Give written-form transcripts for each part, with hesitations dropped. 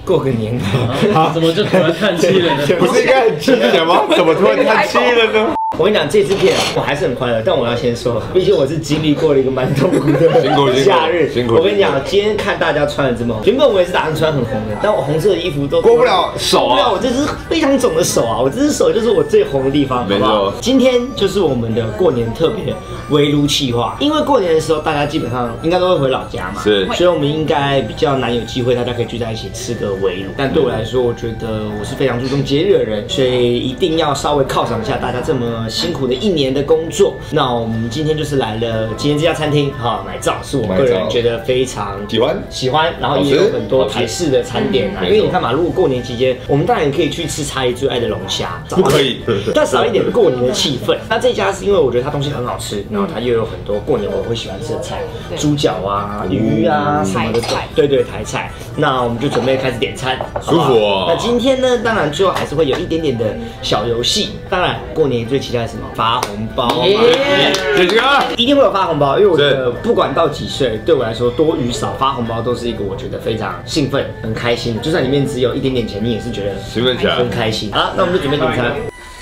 过个年好，怎么就突然叹气了呢？ 不是应该很气的吗？怎么突然叹气了呢？ 我跟你讲，这支片我还是很快乐，但我要先说，毕竟我是经历过了一个蛮痛苦的夏日。 辛苦。 我跟你讲，今天看大家穿的这么红，原本我也是打算穿很红的，但我红色的衣服都过不了手啊！ 我这只非常肿的手啊，我这只手就是我最红的地方，好不好？今天就是我们的过年特别围炉企划，因为过年的时候大家基本上应该都会回老家嘛， 是， 所以我们应该比较难有机会大家可以聚在一起吃个围炉。但对我来说，我觉得我是非常注重节日的人，所以一定要稍微犒赏一下大家这么辛苦的一年的工作。那我们今天就是来了今天这家餐厅哈，买照是我个人觉得非常喜欢，然后也有很多台式的餐点啊。因为你看嘛，如果过年期间，我们当然可以去吃茶爷最爱的龙虾， 不可以， 但少一点过年的气氛。那这家是因为我觉得它东西很好吃，然后它又有很多过年我会喜欢吃的菜，猪脚啊、鱼啊什么的，对对，台菜。那我们就准备开始点餐， 舒服哦。 那今天呢，当然最后还是会有一点点的小游戏。当然，过年最期待什么？发红包嘛， 姐姐一定会有发红包，因为我觉得不管到几岁，对我来说多与少发红包都是一个我觉得非常兴奋、很开心的。就算里面只有一点点钱，你也是觉得兴奋起来， 很开心。好，那我们就准备点餐。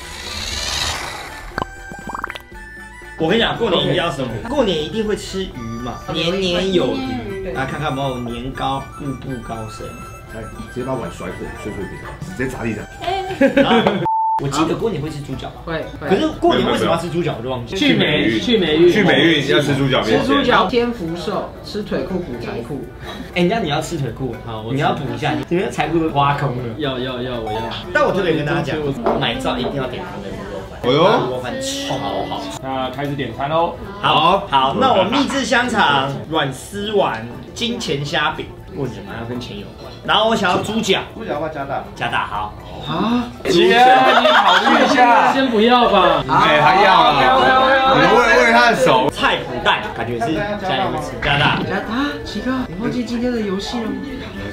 我跟你讲，过年一定要什么？过年一定会吃鱼嘛，年年有余。大家看看有没有年糕，步步高升。 直接把碗甩破，碎碎点，直接砸地上。 我记得过年会吃猪脚吧？ 会。 可是过年为什么要吃猪脚？我就忘记。 去霉运要吃猪脚， 吃猪脚天福寿，吃腿裤补财库。 哎，那你要吃腿裤，好，你要补一下，你的财库都挖空了。 要，我要。 但我特别跟大家讲，买照一定要点他的卤肉饭。 哎呦， 卤肉饭超好。 那开始点餐喽。 好，那我秘制香肠、软丝丸、金钱虾饼。为什么要跟钱有关？然后我想要猪脚， 猪脚要不要加大？ 加大好。 啊， 姐，你考虑一下，先不要吧。 哎，他要了，你喂他的手。 菜脯蛋，感觉是家里会吃，加大。 奇哥，你忘记今天的游戏了吗？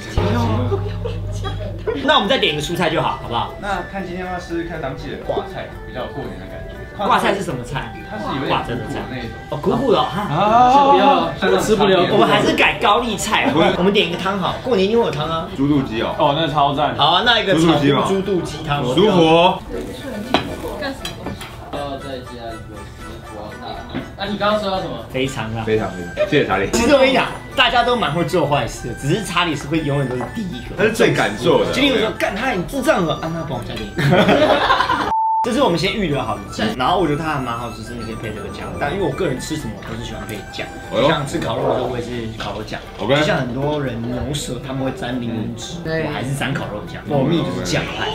那我们再点一个蔬菜就好，好不好？ 那看今天要吃看当季的挂菜，比较有过年的感觉。 挂菜是什么菜？ 它是有点苦的那种。 哦，苦苦的哈。 先不要，这个吃不了。 我们还是改高丽菜，我们点一个汤好。过年一定会有汤啊。 猪肚鸡哦。 哦，那超赞。 好啊，那一个猪肚鸡汤。 舒服。 干什么？要再加一个石锅大。那你刚刚说到什么？ 非常啊， 非常，谢谢查理。 其实我跟你讲，大家都蛮会做坏事的，只是查理是会永远都是第一个， 他是最敢做的。 就例如说，干他你智障了，那帮我加点。这是我们先预留好的鸡，然后我觉得它还蛮好吃，你可以配这个酱。但因为我个人吃什么都是喜欢配酱，像吃烤肉的时候我也是烤肉酱。就像很多人牛舌他们会沾柠檬汁，我还是沾烤肉酱。我蜜就是酱派。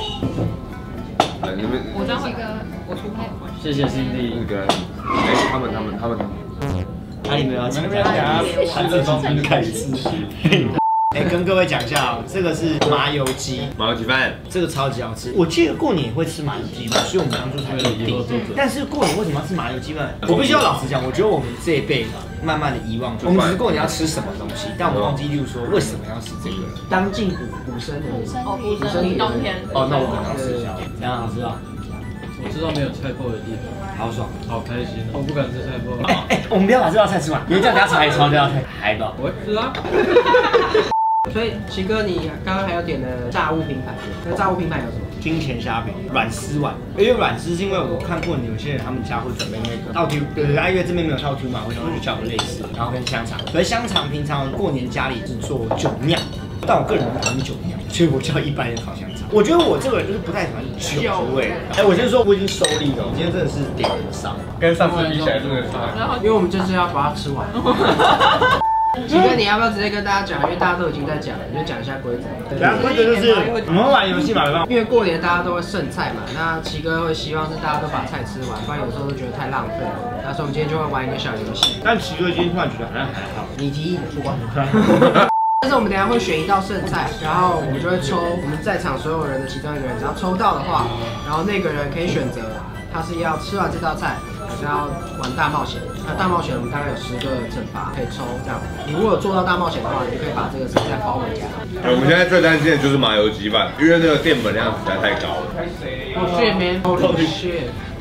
我张伟哥，我出配。 谢谢Cindy。 那个，他们。 哪里没有要讲？他这方面开始。哎，跟各位讲一下哦，这个是麻油鸡饭，这个超级好吃。我记得过年也会吃麻油鸡饭，所以我们当初才决定。但是过年为什么要吃麻油鸡饭？我必须要老实讲，我觉得我们这一辈慢慢的遗忘，我们只是过年要吃什么东西，但我们忘记，例如说为什么要吃这个？ 当进补身的。 哦，补身冬天。 哦，那我可能要吃一下，这样好吃啊。 我知道没有菜脯的地方， 好爽， 好开心，我不敢吃菜脯。 我们不要把这道菜吃完，因为这样等下菜超掉，嗨吧。 我吃啊。 所以奇哥，你刚刚还有点的炸物拼盘，那炸物拼盘有什么？ 金钱虾饼、软丝丸。因为软丝是因为我看过有些人他们家会准备那个套 Q， 对，因为这边没有套 Q 嘛，我想说就叫个类似，然后跟香肠。可是香肠平常过年家里是做酒酿，但我个人不讨厌酒酿，所以我叫一般的烤香肠。我觉得我这个人就是不太喜欢酒味。哎，我先说我已经收力了，我今天真的是点很少， 跟上次比起来真的差。 因为我们就是要把它吃完。奇哥，你要不要直接跟大家讲？因为大家都已经在讲了，你就讲一下规则。 规则就是我们会玩游戏嘛，对吧？ 因为过年大家都会剩菜嘛，那奇哥会希望是大家都把菜吃完，不然有时候都觉得太浪费了。那所以我们今天就会玩一个小游戏。 但奇哥今天突然觉得好像还好， 你提议你不管。但是我们等一下会选一道剩菜，然后我们就会抽我们在场所有人的其中一个人，只要抽到的话，然后那个人可以选择他是要吃完这道菜，还是要玩大冒险。那大冒险我们大概有10个惩罚可以抽，这样你如果有做到大冒险的话，你就可以把这个剩菜包回家。 我们现在最担心的就是麻油鸡饭，因为那个淀粉量实在太高了。 Oh shit man! Holy shit!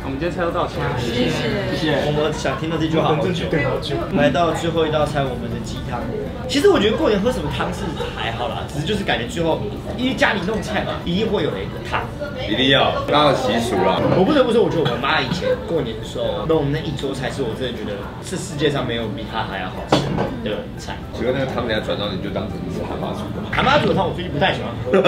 我们今天菜都到齐了， 谢谢。 我们想听到这句话好久。来到最后一道菜，我们的鸡汤。其实我觉得过年喝什么汤是还好啦，只是就是感觉最后因为家里弄菜嘛，一定会有一个汤。 一定要，大家的习俗啦。 我不得不说，我觉得我妈以前过年的时候弄那一桌菜，是我真的觉得是世界上没有比她还要好吃的菜。 请问那个汤，人家转到你就当成是蛤蟆煮的。 蛤蟆煮的汤我最近不太喜欢喝。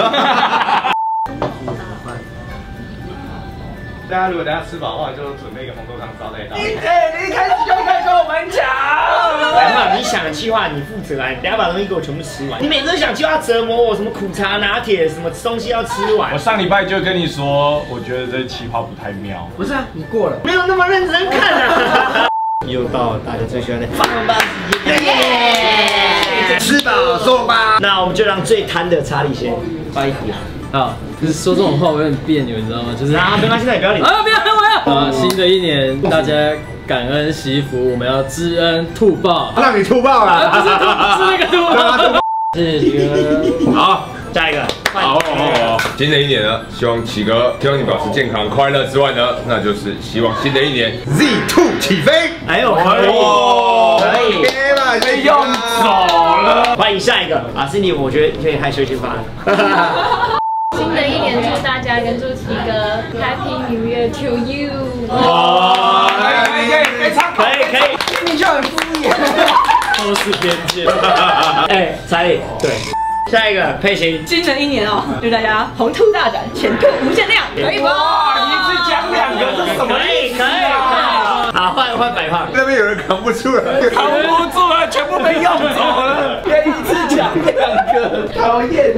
大家如果等下吃饱的话，就准备一个红豆汤烧在一道。 你一开始就可以跟我们讲。来嘛，你想的计划你负责啊，你等下把东西给我全部吃完。你每次都想计划折磨我，什么苦茶拿铁，什么东西要吃完。 我上礼拜就跟你说，我觉得这企划不太妙。 不是啊，你过了， 没有那么认真看啊。又到了大家最喜欢的放班时间，吃饱收吧。那我们就让最贪的查理先发一题啊。 啊，就是说这种话我有点别扭，你知道吗？就是啊，没关系，那你不要理。 啊，不要，我要。啊，新的一年大家感恩惜福，我们要知恩图报。 让你吐爆了， 不是那个图报。谢谢哥。 好， 下一个。 好，新的一年呢，希望启哥，希望你保持健康快乐之外呢，那就是希望新的一年 Z2 起飞。 哎呦，可以，可以， 被用走了。 欢迎下一个啊，Cindy，我觉得你可以害羞先发。 新的一年祝大家跟祝奇哥 Happy New Year to you。 哦，可以， 你就很敷衍。 都是偏见。 哎，查理，对，下一个佩琴。 新的一年哦，祝大家宏图大展，前途无限量，可以吗？ 你一次讲2个，这是什么意思？ 可以。好，换白胖。 那边有人扛不出来， 扛不住了，全部被用走了。 一次讲2个，讨厌。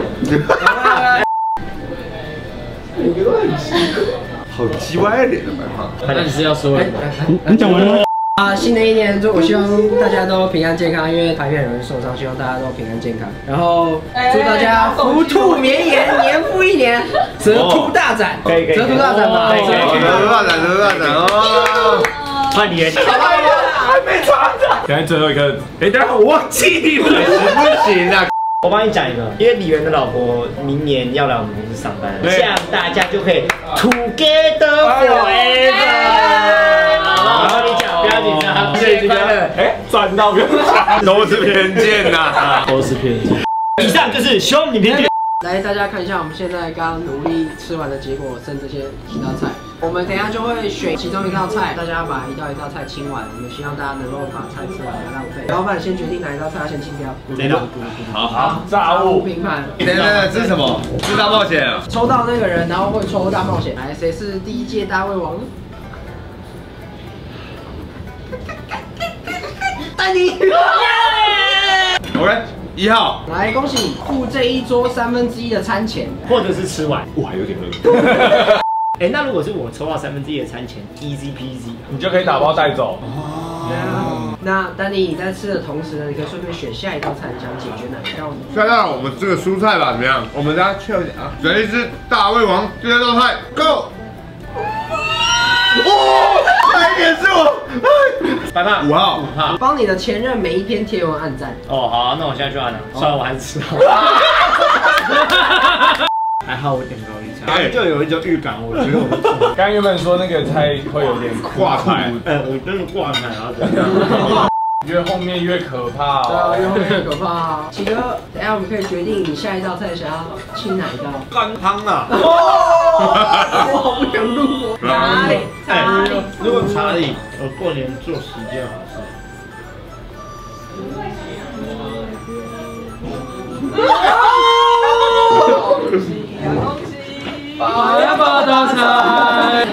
好鸡歪脸的白胖。 那你是要说？ 你讲完了。 啊，新的一年，我希望大家都平安健康，因为排片很容易受伤，希望大家都平安健康。然后祝大家福兔绵延，年复一年，折图大展， 可以， 折图大展吧， 折图大展哦。 换你， 还没抓到。现在最后一个，哎，等下我忘记了， 不行啊！ 我帮你讲一个，因为李元的老婆明年要来我们公司上班，这样大家就可以 together forever。然后你讲，不要紧张，新年快乐。 哎，赚到不用讲， 都是偏见呐， 都是偏见。 以上就是凶你偏见。 来，大家看一下我们现在刚努力吃完的结果，剩这些几道菜。我们等一下就会选其中一道菜，大家把一道菜清完。我们希望大家能够把菜吃完，不要浪费。老板先决定哪一道菜要先清掉。 哪道？ 好， 炸物评判。 等，这是什么？这是大冒险啊！ 抽到那个人，然后会抽大冒险。来，谁是第1届大胃王？丹尼。 OK， 1号。 来，恭喜付这一桌1/3的餐钱， 或者是吃完。 哇，有点饿。 哎，那如果是我抽到1/3的餐钱 ，easy peasy， 你就可以打包带走。 那丹尼，你在吃的同时呢，你可以顺便选下一道菜，你想解决哪一道呢？ 下到我们这个蔬菜吧，怎么样？我们大家 chill 一点啊！选一只大胃王第2道菜 ，Go！ 哦，差一点是我。 白胖 5号。 帮你的前任每一篇贴文按赞。 哦，好，那我现在就按了。算了，我还是吃好。还好我点高一菜，就有一种预感，我觉得我们刚刚原本说那个菜会有点挂菜， 我真的挂菜，然后怎样？ 越后面越可怕对啊， 哦。 越后面越可怕啊！奇哥，等一下我们可以决定你下一道菜想要清哪一道。 干汤啊！ 我好不想录哦。 查理， 如果查理，我过年做10件好事。 发大财。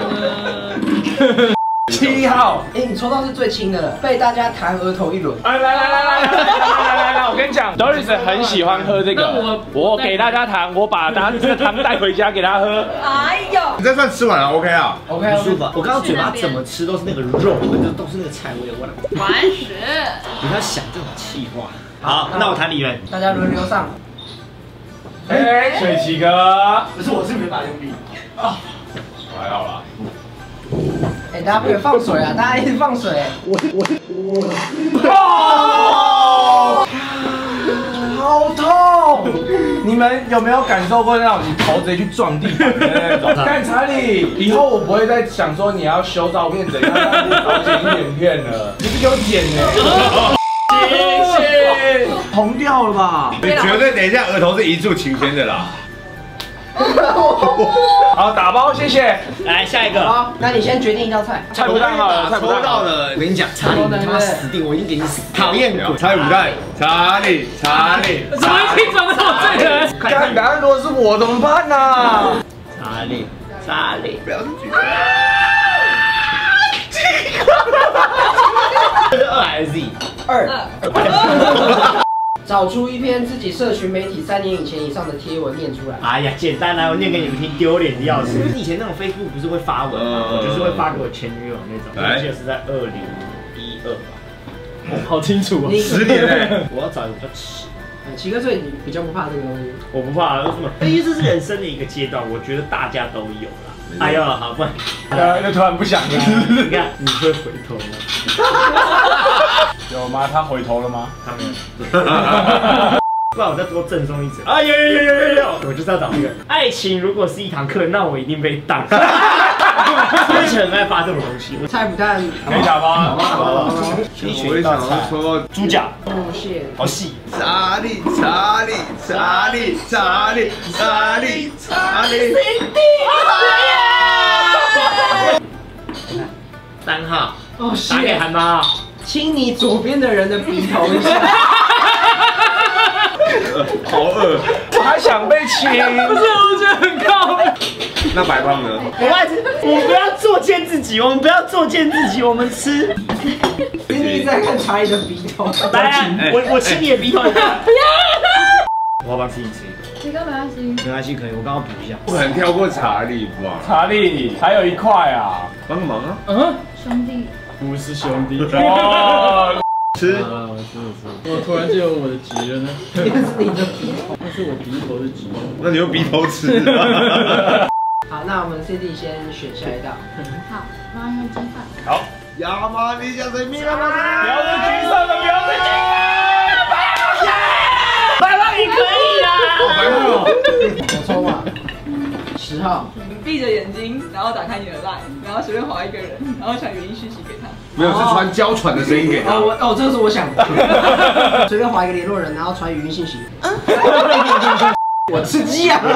7号， 哎，你抽到是最轻的了，被大家弹额头一轮。 来，我跟你讲 ，Doris 很喜欢喝这个，我给大家糖，我把这个糖带回家给他喝。 哎呦， 你这算吃完了 ，OK 啊 OK， 舒服。我刚刚嘴巴怎么吃都是那个肉，都是那个菜味，我的。 完食。 不要想这种气话。好，那我谈李元。 大家轮流上。 哎，水奇哥， 不是，我是没法用力。啊， 还好啦。 哎，大家不可以放水啊！大家一直放水。好痛！你你们有没有感受过那种你头直接去撞地板的那种？干查理，以后我不会再想说你要修照片怎样让你少剪一点片了，你不给我剪呢？谢谢，红掉了吧？ 你绝对等一下额头是一柱擎天的啦。 好，打包，谢谢。 来下一个， 好，那你先决定一道菜。 菜不蛋好了，菜不抽蛋好了。 到的， 我跟你讲，查理你他妈死定，我已经给你死，讨厌鬼。 猜卤蛋，查理，查理， 怎么一听怎么这个人？ 干，答案如果是我怎么办呢？ 查理，查理， 不要是举这是2还是 Z？ 2。找出一篇自己社群媒体3年以前以上的贴文念出来。 哎呀，简单来，我念给你们听，丢脸的要死。就是以前那种 Facebook 不是会发文吗？就是会发给我前女友那种，我记得是在2012吧。 好清楚哦。 10年嘞。 我要找一个比较迟。 奇哥，所以你比较不怕这个东西？ 我不怕，为什么？因为这是人生的一个阶段，我觉得大家都有啦。哎呦，好，不然， 就突然不想了。 你看，你会回头吗？ 有吗？他回头了吗？ 他没有。不然我再多赠送一则。啊，有，我就是要找这个。爱情如果是一堂课，那我一定被当。我很爱发这种东西。 菜脯蛋可以打包， 好， 我也想要说猪脚， 木屑， 好细。 查理，查理，查理，查理，查理，查理。 3号， 哦， 打给韩妈。 亲你左边的人的鼻头一下。 好饿。 我还想被亲。 不是，我觉得很高。 那白胖呢？ 我们不要作践自己，我们不要作践自己，我们吃。 你一直在看查理的鼻头。 来啊，我吃你的鼻头。我要帮自己吃一个。 这个没关系。 没关系，可以，我刚刚补一下。 不可能跳过查理吧？ 查理，还有一块啊。 帮个忙啊！ 兄弟。 不是兄弟。 哇， 吃。 我吃。我突然就有我的急了呢。 那是你的鼻头。 那是我鼻头的急。 那你用鼻头吃。 好，那我们 CD 先选下一道。 好，麻油鸡饭。 好， 亚麻你想谁？米拉马不要是橘色的，不要是橘色。 白胖你可以啦。 我抽嘛。10号。 闭着眼睛，然后打开你的 LINE，然后随便划一个人，然后传语音讯息给他。 没有，是传娇喘的声音给他。 这个是我想的。随便划一个联络人，然后传语音信息。我吃鸡啊！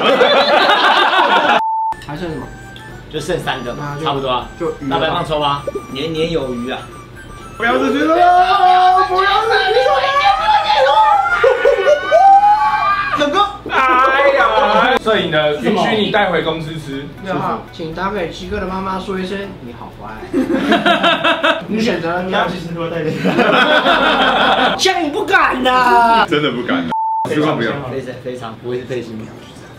还剩什么？ 就剩3个嘛，差不多啊。 就那白胖抽吧，年年有余啊。 不要是橘色了，不要是橘色了。 哥哥， 哎呀，摄影的允许你带回公司吃。 6号，请打给奇哥的妈妈说一声你好乖。你选择你要其实我带着。像你不敢的。 真的不敢了，希望不要。 非常不会是背心。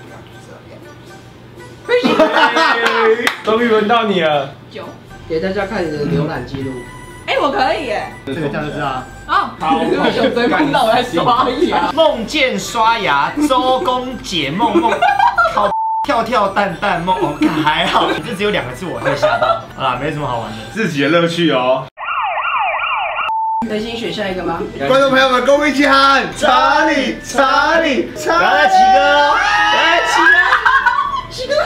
终于轮到你了。 9。 给大家看你的浏览记录。 哎，我可以耶。 这个这样就知道啊。 好， 好， 有谁碰到我在刷而已啊。 梦见刷牙，周公解梦梦，跳跳蛋蛋梦，哦，还好，这只有2个字，我会吓到。好啦，没什么好玩的。 自己的乐趣哦。 内心选下一个吗？ 观众朋友们，跟我们一起喊查理，查理， 不要再起歌哦，不要再起歌，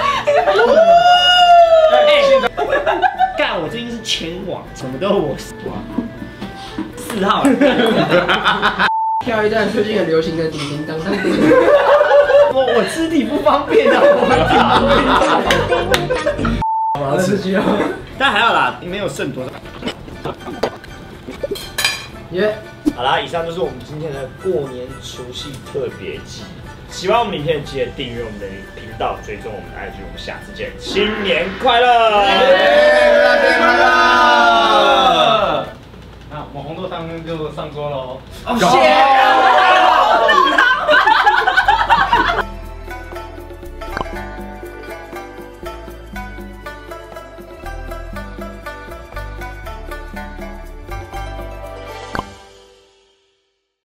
干，我最近是全网，什么都是我4号。 跳一段最近很流行的叮叮当当叮。 我肢体不方便啊，我要吃鸡肉，但还好啦，没有剩多少。 耶， 好啦，以上就是我们今天的过年除夕特别季。喜欢我们影片，记得订阅我们的频道，追踪我们的 IG，我们下次见，新年快乐！ 大家快乐！ 那网红豆汤就上桌喽。 哦，谢